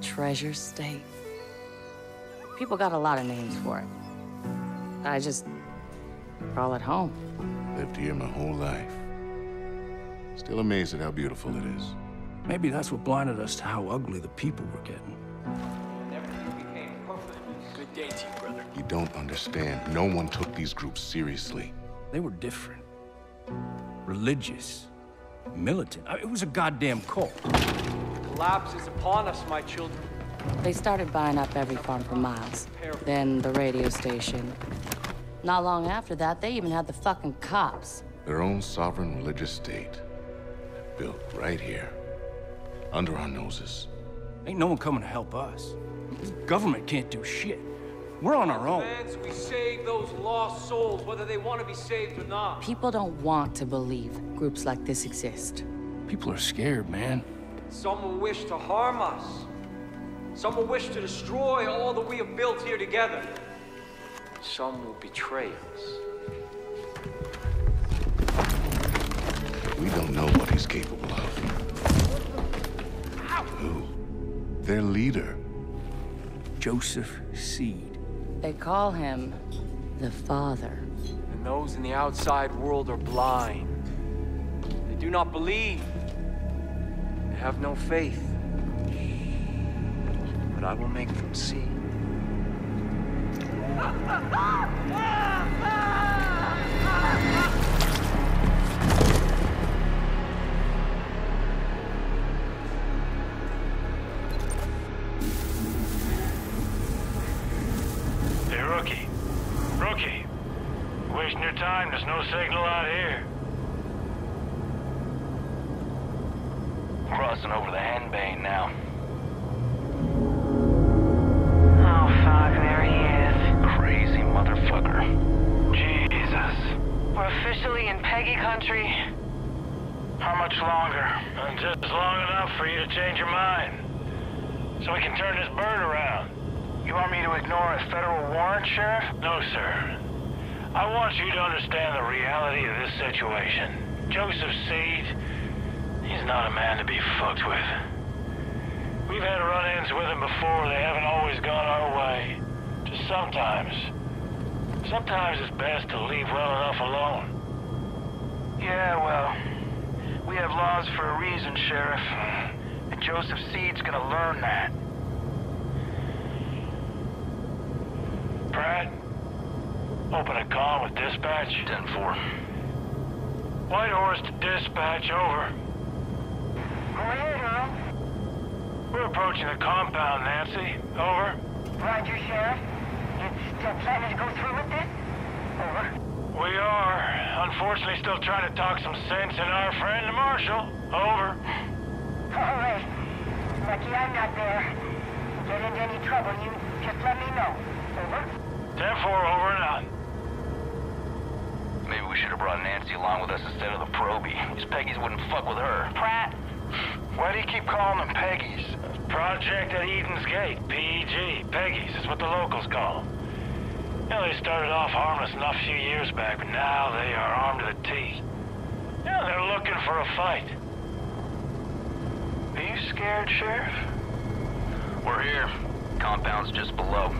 Treasure State. People got a lot of names for it. I just call it home. Lived here my whole life. Still amazed at how beautiful it is. Maybe that's what blinded us to how ugly the people were getting. Good day to you, brother. You don't understand. No one took these groups seriously. They were different. Religious. Militant. It was a goddamn cult. Collapse is upon us, my children. They started buying up every farm for miles. Then the radio station. Not long after that, they even had the fucking cops. Their own sovereign religious state. Built right here. Under our noses. Ain't no one coming to help us. The government can't do shit. We're on our own. We save those lost souls, whether they want to be saved or not. People don't want to believe groups like this exist. People are scared, man. Some will wish to harm us. Some will wish to destroy all that we have built here together. Some will betray us. We don't know what he's capable of. Who? Their leader. Joseph Seed. They call him the Father. And those in the outside world are blind. They do not believe. They have no faith. But I will make them see. Hey, Rookie. Rookie. You're wasting your time. There's no signal out here. Crossing over the Henbane now. Oh, fuck, there he is. Crazy motherfucker. Jesus. We're officially in Peggy country. How much longer? Just long enough for you to change your mind. So we can turn this bird around. You want me to ignore a federal warrant, Sheriff? No, sir. I want you to understand the reality of this situation. Joseph Seed, he's not a man to be fucked with. We've had run-ins with him before. They haven't always gone our way. Just sometimes. Sometimes it's best to leave well enough alone. Yeah, well, we have laws for a reason, Sheriff. And Joseph Seed's gonna learn that. Pratt, open a comm with dispatch. 10-4. White Horse to dispatch, over. Go ahead, Earl. We're approaching the compound, Nancy. Over. Roger, Sheriff. You still planning to go through with this? Over. We are. Unfortunately, still trying to talk some sense in our friend, the Marshal. Over. All right. Lucky I'm not there. Get into any trouble, you just let me know. Over. 10-4, over and out. Maybe we should have brought Nancy along with us instead of the Proby. These Peggies wouldn't fuck with her. Pratt. Why do you keep calling them Peggies? Project at Eden's Gate, PEG. Peggies is what the locals call them. You know, they started off harmless enough a few years back, but now they are armed to the teeth. Yeah, they're looking for a fight. Are you scared, Sheriff? We're here. Compound's just below.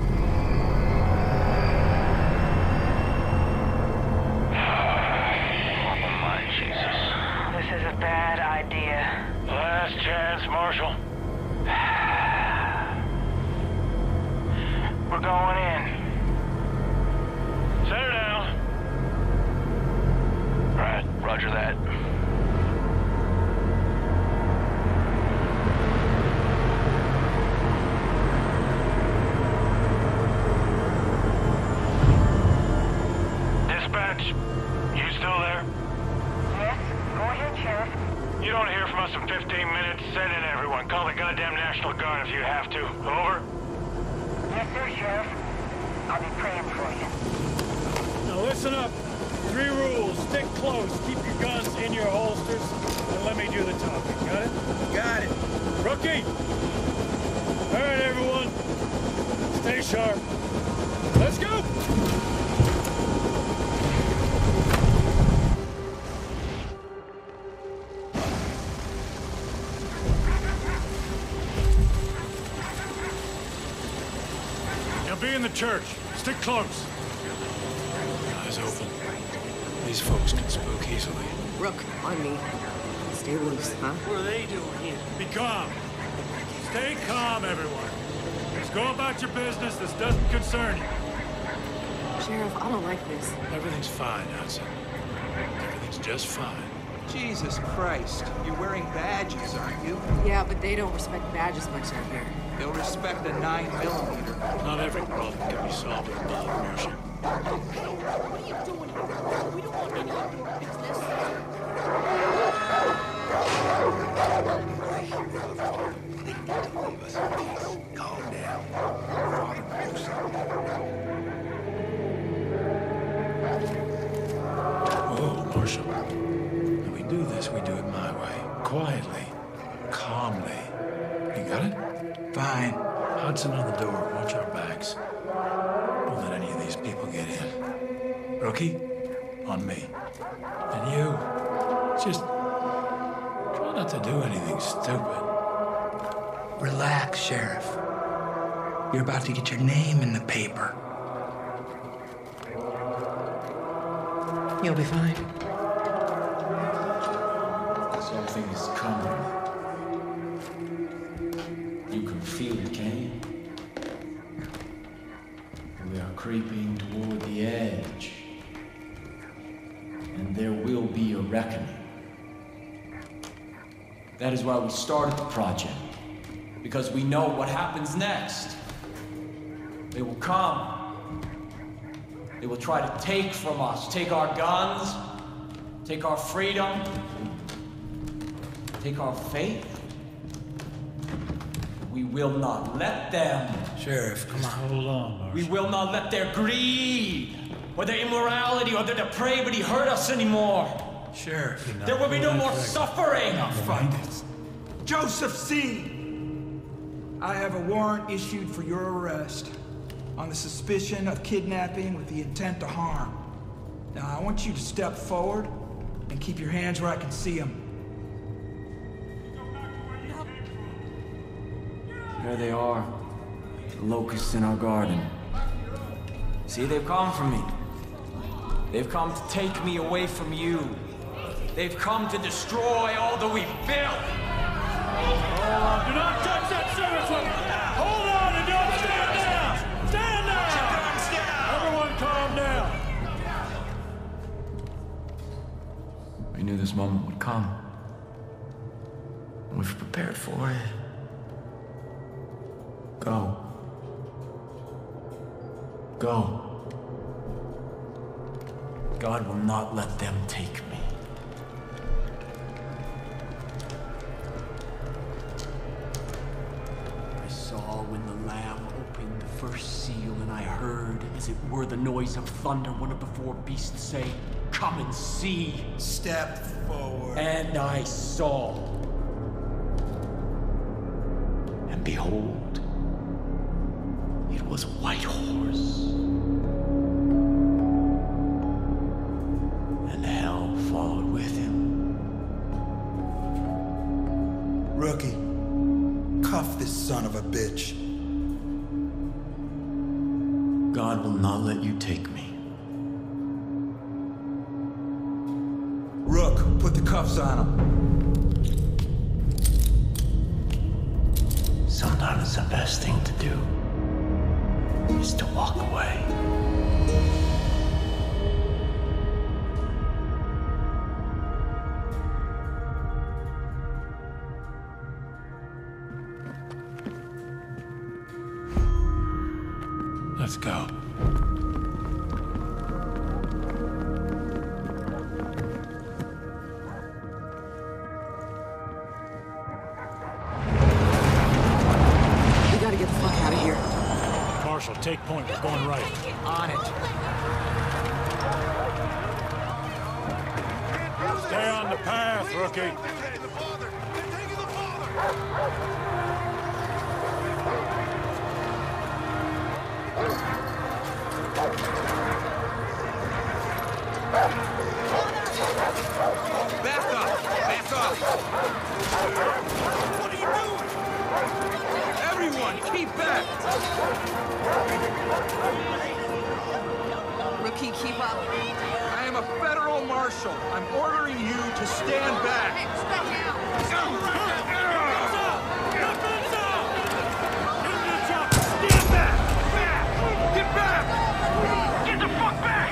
Oh my Jesus. This is a bad idea. Last chance, Marshal. We're going in. Set her down. Right, roger that. Dispatch, you still there? Yes? Go ahead, Sheriff. You don't hear from us in 15 minutes. Send in everyone. Call the goddamn National Guard if you have to. Over. Yes, sir, Sheriff. I'll be praying for you. Now listen up. 3 rules. Stick close. Keep your guns in your holsters. And let me do the talking. Got it? Got it. Rookie! All right, everyone. Stay sharp. Let's go! be in the church. Stick close. Eyes open. These folks can spook easily. Rook, on me. Stay loose, huh? What are they doing here? Be calm. Stay calm, everyone. Just go about your business. This doesn't concern you. Sheriff, I don't like this. Everything's fine, Hudson. Everything's just fine. Jesus Christ. You're wearing badges, aren't you? Yeah, but they don't respect badges much out here. They'll respect a 9mm. Not every problem can be solved with blood, Marshal. What are you doing here? We don't want any of your business. Calm down. Father will do something. Oh, Marshal. When we do this, we do it my way. Quietly. Calmly. You got it? Fine. Hudson on the door. Watch our backs. Don't let any of these people get in. Rookie, on me. And you, just try not to do anything stupid. Relax, Sheriff. You're about to get your name in the paper. You'll be fine. Something is coming. You can feel it, can you? We are creeping toward the edge. And there will be a reckoning. That is why we started the project. Because we know what happens next. They will come. They will try to take from us. Take our guns. Take our freedom. Take our faith. We will not let them. Sheriff, come on. Hold on, Marshal. We will not let their greed, or their immorality, or their depravity hurt us anymore. Sheriff. There will be no more suffering. Find it. Joseph C. I have a warrant issued for your arrest on the suspicion of kidnapping with the intent to harm. Now, I want you to step forward and keep your hands where I can see them. There they are, the locusts in our garden. See, they've come for me. They've come to take me away from you. They've come to destroy all that we've built. Do not touch that service weapon! Hold on and don't stand down! Stand down! Everyone calm down! We knew this moment would come. We've prepared for it. Go. Go. God will not let them take me. I saw when the Lamb opened the first seal, and I heard, as it were the noise of thunder, one of the four beasts say, "Come and see." Step forward. And I saw. And behold, it was a white horse. And hell followed with him. Rookie, cuff this son of a bitch. God will not let you take me. Rook, put the cuffs on him. Sometimes the best thing to do is to walk away. Let's go. We gotta get the fuck out of here. Marshal, take point. We're going right. On it. Stay on the path, Rookie. Back up! Back up! What are you doing? Everyone, keep back! Rookie, keep up. I am a federal marshal. I'm ordering you to stand back. Hey, stay down. Stand back! Back! Get back! Get the fuck back!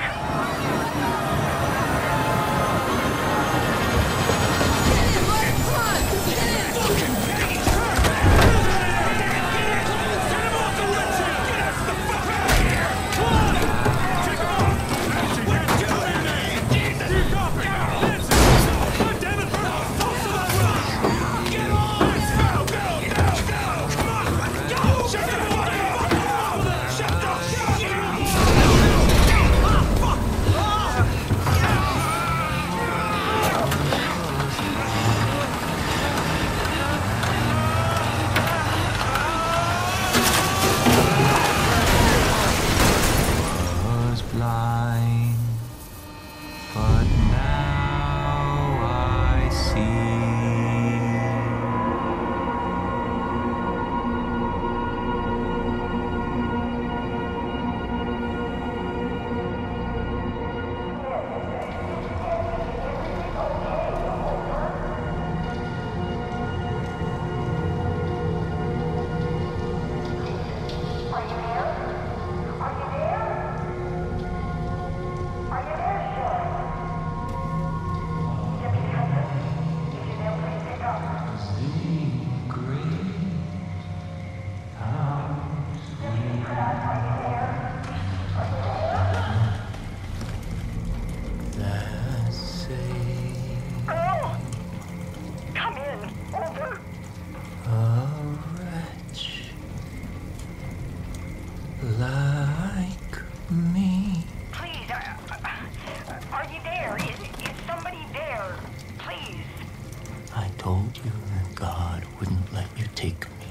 Like me. Please, are you there? Is somebody there? Please. I told you that God wouldn't let you take me.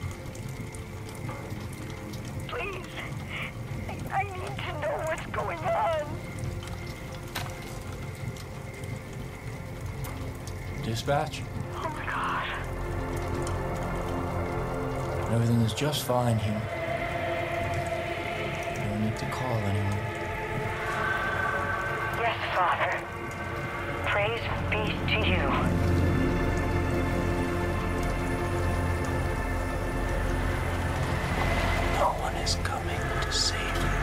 Please. I need to know what's going on. Dispatch. Oh my God. Everything is just fine here. You don't need to call anyone. Yes, Father. Praise be to you. No one is coming to save you.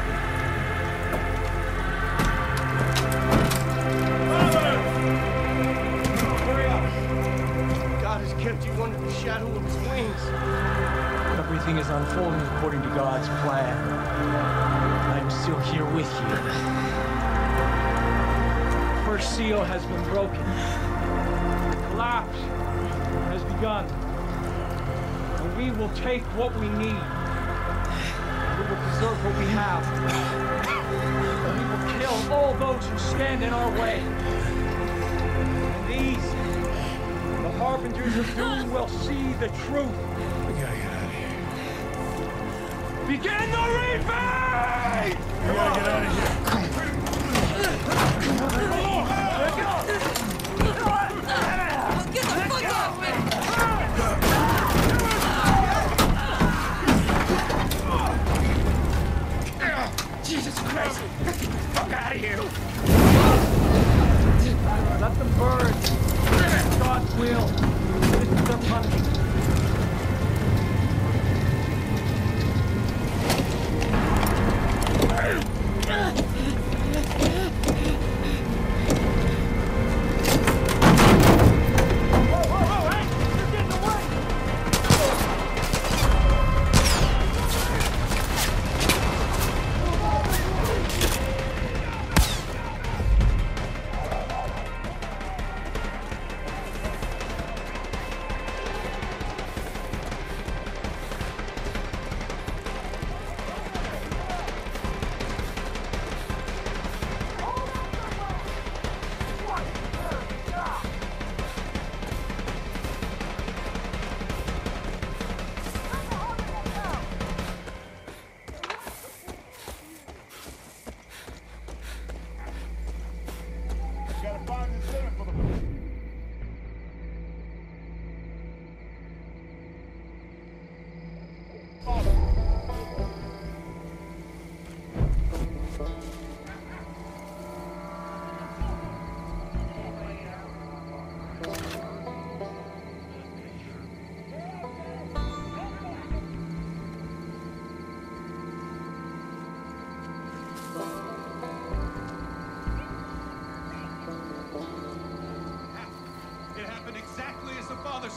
Hurry up! God has kept you under the shadow of his wings. Everything is unfolding according to God's plan. I am still here with you. The first seal has been broken. The collapse has begun. And we will take what we need. We will preserve what we have. And we will kill all those who stand in our way. And these, the harbingers of doom, will see the truth. We gotta get out of here. Begin the reaping! We gotta get out of here. Get the fuck off me! Jesus Christ! Get the fuck out of here! Let them burn. It's God's will. This is their punishment.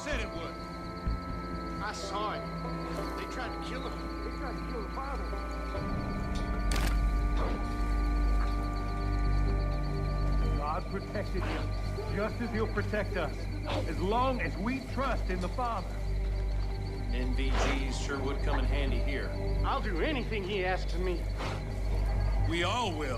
said it would. I saw it. They tried to kill him. They tried to kill the father. God protected him, just as he'll protect us, as long as we trust in the Father. NVGs sure would come in handy here. I'll do anything he asks of me. We all will.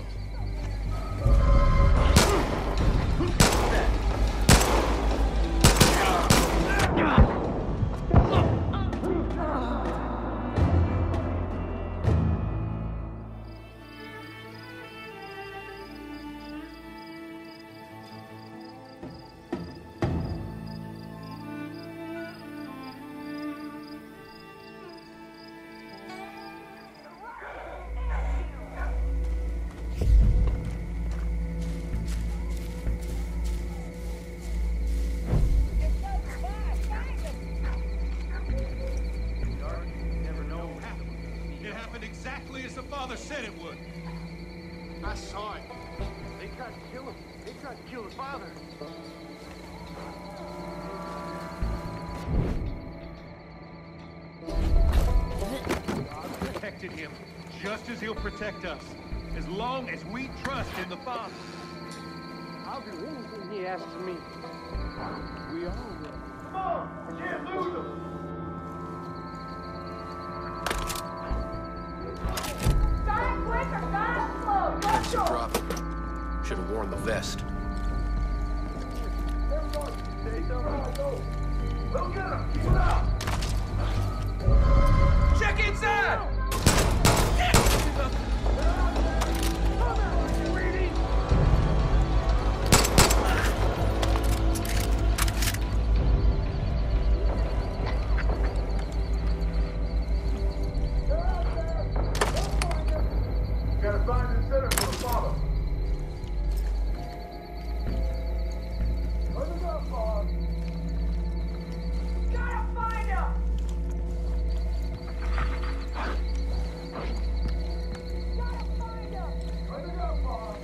Exactly as the father said it would. I saw it. They tried to kill him. They tried to kill the father. God protected him, just as he'll protect us, as long as we trust in the Father. I'll do anything he asks of me. We all will. Come on! We can't lose him! Drop. Should have worn the vest. Go get him! Keep it up! Check inside! Gotta find the center for the father. Where's the father? Gotta find him! Gotta find him! Where's the father?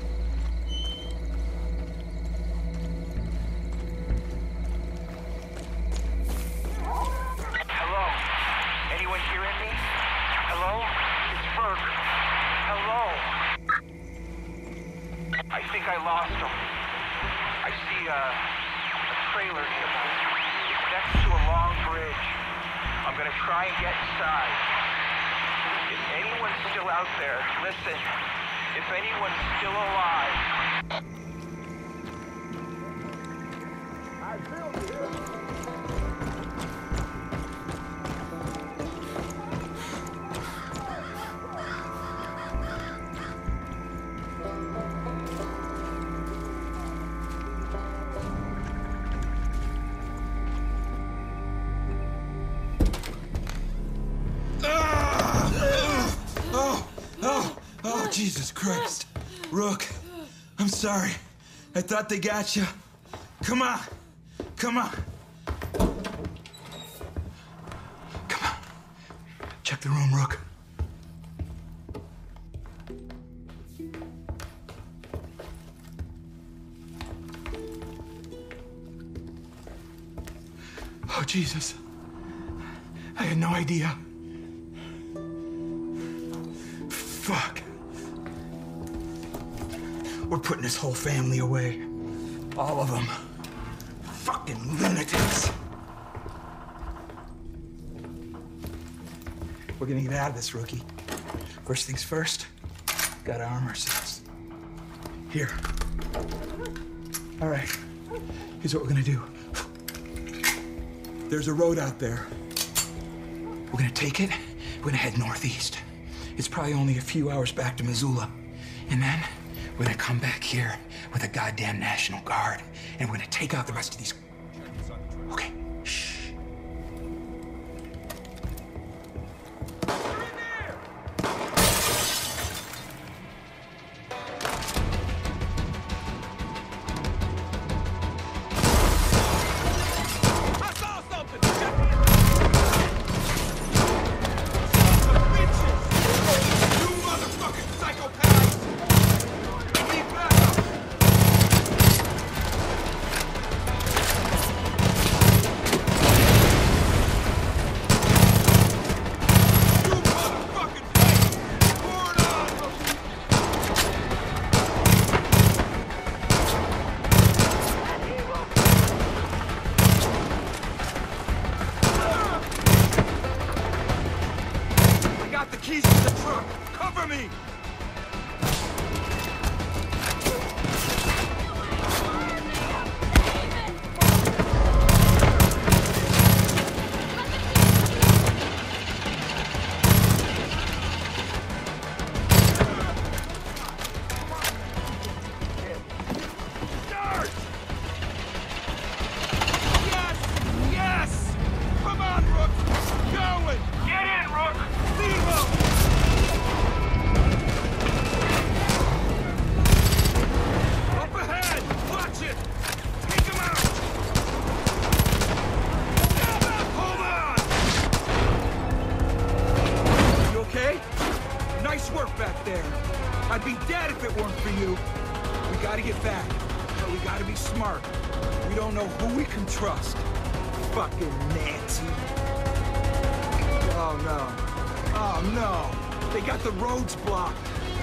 Hello? Anyone hearing me? Hello? It's Ferg. Hello? I think I lost him. I see a trailer nearby. It's next to a long bridge. I'm gonna try and get inside. If anyone's still out there, listen. If anyone's still alive. I feel you. Oh, Jesus Christ. Rook, I'm sorry. I thought they got you. Come on. Come on. Come on. Check the room, Rook. Oh, Jesus. I had no idea. Fuck. We're putting this whole family away. All of them. Fucking lunatics. We're gonna get out of this, Rookie. First things first, gotta arm ourselves. Here. All right, here's what we're gonna do. There's a road out there. We're gonna take it, we're gonna head northeast. It's probably only a few hours back to Missoula. And then we're gonna come back here with a goddamn National Guard, and we're gonna take out the rest of these. Okay, shh. keys to the truck! Cover me! I'd be dead if it weren't for you. We gotta get back, but we gotta be smart. We don't know who we can trust. Fucking Nancy. Oh no. Oh no. They got the roads blocked.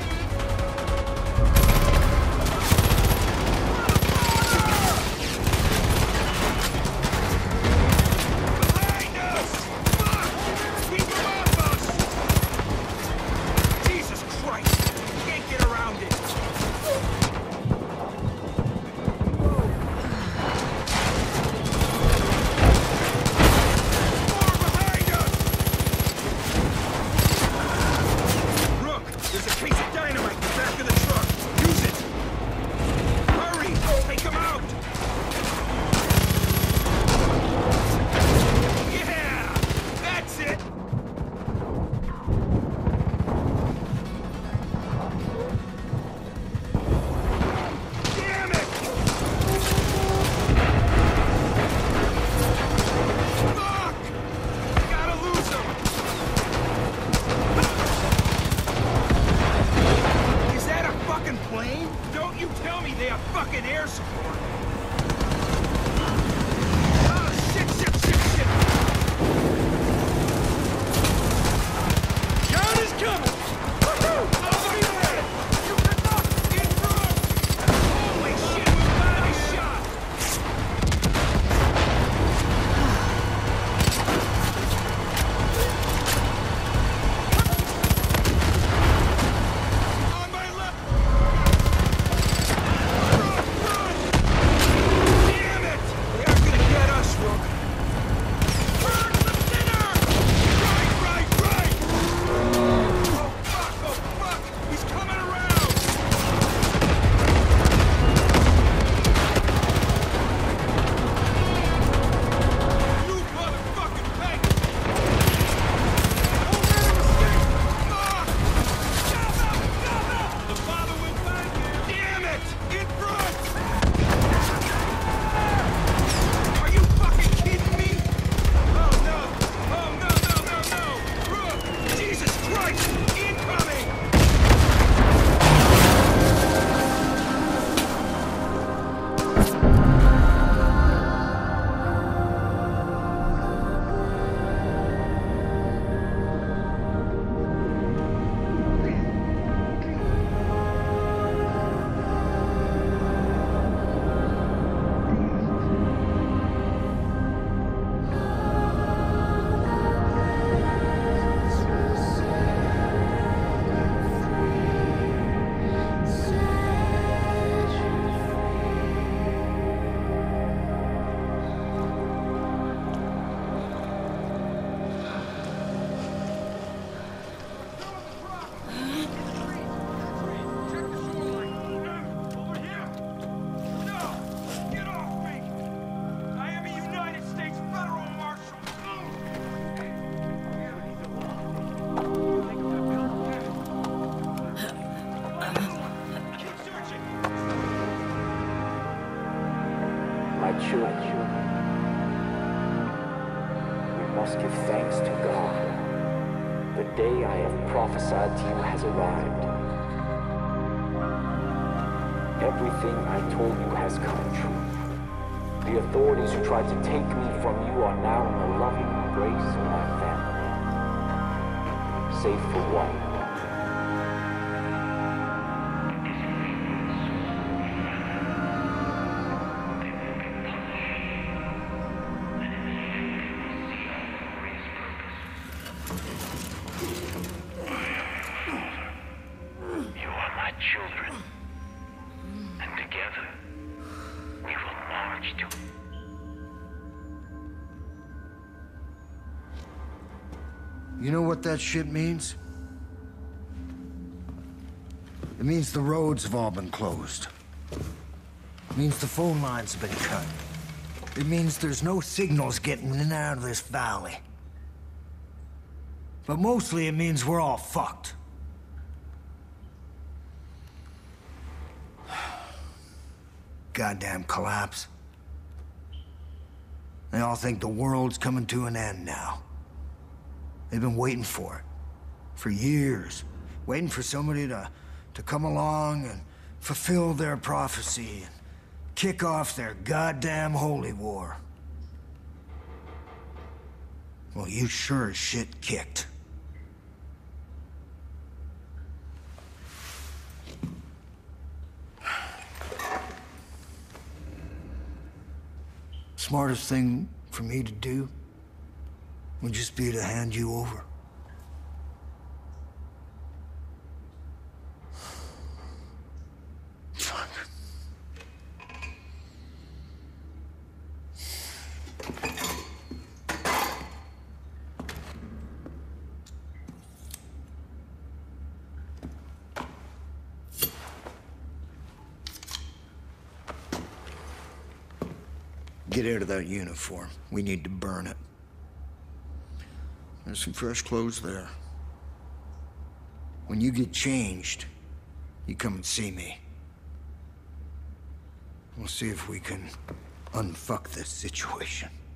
Give thanks to God. The day I have prophesied to you has arrived. Everything I told you has come true. The authorities who tried to take me from you are now in the loving embrace of my family. Save for one. children. And together, we will march to... You know what that shit means? It means the roads have all been closed. It means the phone lines have been cut. It means there's no signals getting in and out of this valley. But mostly it means we're all fucked. Goddamn collapse. They all think the world's coming to an end now. They've been waiting for it. For years. Waiting for somebody to come along and fulfill their prophecy and kick off their goddamn holy war. Well, you sure as shit kicked. Smartest thing for me to do would just be to hand you over. Fuck. Get out of that uniform. We need to burn it. There's some fresh clothes there. When you get changed, you come and see me. We'll see if we can unfuck this situation.